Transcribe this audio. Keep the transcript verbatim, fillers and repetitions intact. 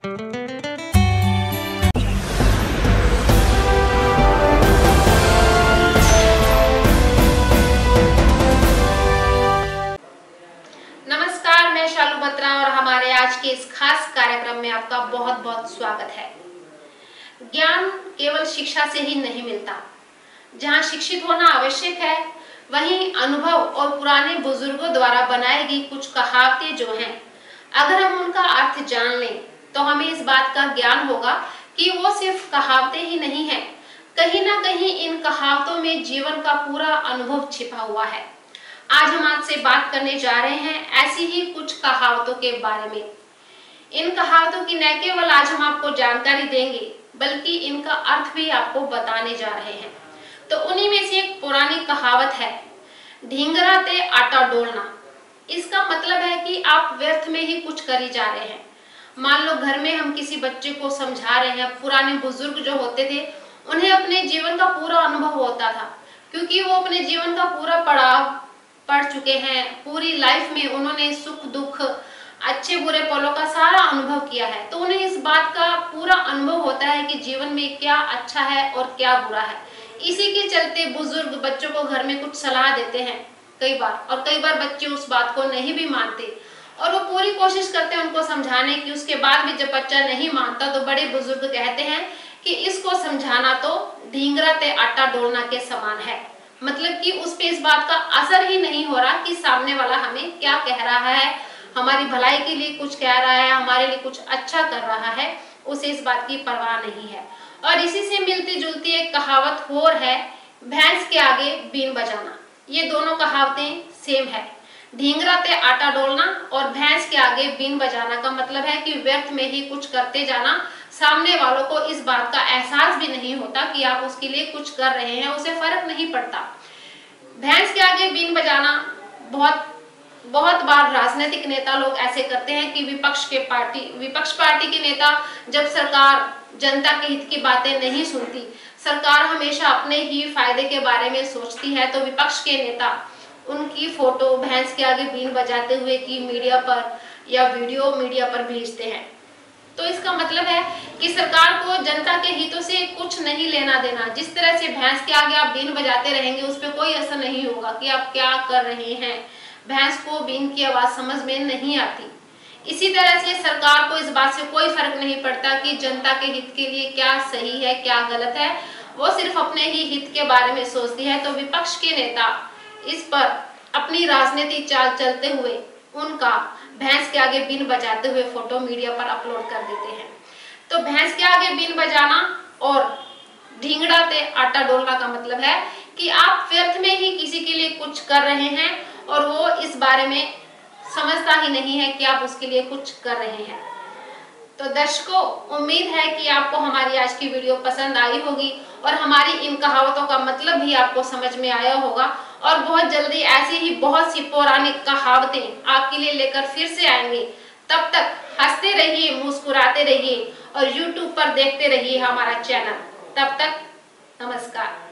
नमस्कार, मैं शालू बत्रा और हमारे आज के इस खास कार्यक्रम में आपका बहुत बहुत स्वागत है। ज्ञान केवल शिक्षा से ही नहीं मिलता। जहां शिक्षित होना आवश्यक है, वहीं अनुभव और पुराने बुजुर्गों द्वारा बनाई गई कुछ कहावतें जो हैं, अगर हम उनका अर्थ जान लें तो हमें इस बात का ज्ञान होगा कि वो सिर्फ कहावतें ही नहीं हैं, कहीं ना कहीं इन कहावतों में जीवन का पूरा अनुभव छिपा हुआ है। आज हम आपसे बात करने जा रहे हैं ऐसी ही कुछ कहावतों के बारे में। इन कहावतों की न केवल आज हम आपको जानकारी देंगे, बल्कि इनका अर्थ भी आपको बताने जा रहे हैं। तो उन्हीं में से एक पुरानी कहावत है, ढींगरा ते आटा डोलना। इसका मतलब है कि आप व्यर्थ में ही कुछ करी जा रहे हैं। मान लो घर में हम किसी बच्चे को समझा रहे हैं। पुराने बुजुर्ग जो होते थे, उन्हें अपने जीवन का पूरा अनुभव होता था, क्योंकि वो अपने जीवन का पूरा पड़ाव पढ़ चुके हैं। पूरी लाइफ में उन्होंने सुख दुख, अच्छे बुरे पलों का सारा अनुभव किया है। तो उन्हें इस बात का पूरा अनुभव होता है कि जीवन में क्या अच्छा है और क्या बुरा है। इसी के चलते बुजुर्ग बच्चों को घर में कुछ सलाह देते हैं कई बार, और कई बार बच्चे उस बात को नहीं भी मानते और वो पूरी कोशिश करते हैं उनको समझाने की। उसके बाद भी जब बच्चा नहीं मानता तो बड़े बुजुर्ग कहते हैं कि इसको समझाना तो ढींगरा ते आटा डोलना के समान है। मतलब कि उस पे इस बात का असर ही नहीं हो रहा कि सामने वाला हमें क्या कह रहा है, हमारी भलाई के लिए कुछ कह रहा है, हमारे लिए कुछ अच्छा कर रहा है, उसे इस बात की परवाह नहीं है। और इसी से मिलती जुलती एक कहावत और है, भैंस के आगे बीन बजाना। ये दोनों कहावतें सेम है। ढींगरा ते आटा डोलना और भैंस के आगे बीन बजाना का मतलब है कि व्यर्थ में ही कुछ करते जाना। सामने वालों को इस बात का एहसास भी नहीं होता कि आप उसके लिए कुछ कर रहे हैं, उसे फर्क नहीं पड़ता। भैंस के आगे बीन बजाना बहुत बहुत बार राजनीतिक नेता लोग ऐसे करते हैं कि विपक्ष के पार्टी विपक्ष पार्टी के नेता जब सरकार जनता के हित की बातें नहीं सुनती, सरकार हमेशा अपने ही फायदे के बारे में सोचती है, तो विपक्ष के नेता उनकी फोटो भैंस के आगे बीन बजाते हुए की मीडिया पर या वीडियो मीडिया पर भेजते हैं। तो इसका मतलब है कि सरकार को जनता के हितों से कुछ नहीं लेना देना। जिस तरह से भैंस के आगे आप बीन बजाते रहेंगे, उस पर कोई असर नहीं होगा कि आप क्या कर रहे हैं। भैंस को बीन की आवाज समझ में नहीं आती। इसी तरह से सरकार को इस बात से कोई फर्क नहीं पड़ता कि जनता के हित के लिए क्या सही है क्या गलत है, वो सिर्फ अपने ही हित के बारे में सोचती है। तो विपक्ष के नेता इस पर अपनी राजनीतिक चाल चलते हुए उनका भैंस के आगे बीन बजाते हुए फोटो मीडिया पर अपलोड कर देते हैं। तो भैंस के आगे बीन बजाना और ढींगड़ा ते आटा डोलना का मतलब है कि आप व्यर्थ में ही किसी के लिए कुछ कर रहे हैं और वो इस बारे में समझता ही नहीं है कि आप उसके लिए कुछ कर रहे हैं। तो दर्शकों, उम्मीद है कि आपको हमारी आज की वीडियो पसंद आई होगी और हमारी इन कहावतों का मतलब भी आपको समझ में आया होगा। और बहुत जल्दी ऐसी ही बहुत सी पौराणिक कहावतें आपके लिए लेकर फिर से आएंगे। तब तक हंसते रहिए, मुस्कुराते रहिए और यूट्यूब पर देखते रहिए हमारा चैनल। तब तक नमस्कार।